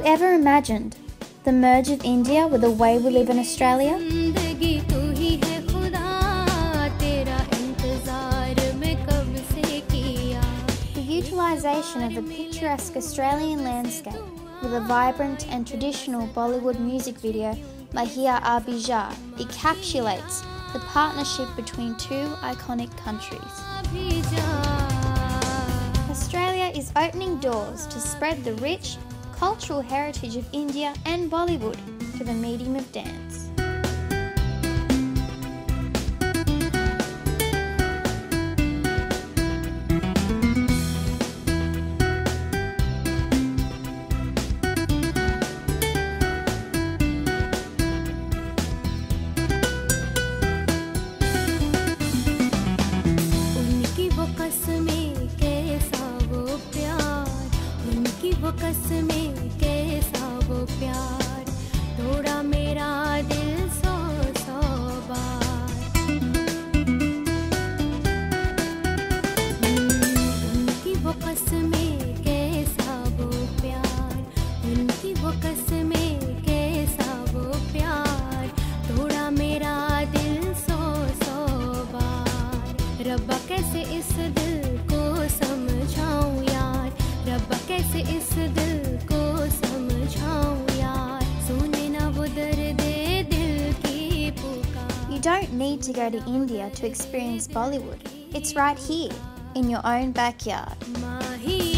ever imagined the merge of India with the way we live in Australia? The utilisation of the picturesque Australian landscape with a vibrant and traditional Bollywood music video by Hiya Abija encapsulates the partnership between two iconic countries. Australia is opening doors to spread the rich cultural heritage of India and Bollywood to the medium of dance. कसमें कैसा वो प्यार तोड़ा मेरा दिल सौ सौ बार उनकी वो कसमें कैसा वो प्यार उनकी वो कसमें कैसा वो प्यार तोड़ा मेरा दिल सौ सौ बार रब्बा कैसे इस दिल को समझाऊं यार रब्बा कैसे इस दिल को समझाऊं यार सुने ना वो दर्दे दिल की पुकार. You don't need to go to India to experience Bollywood. It's right here, in your own backyard.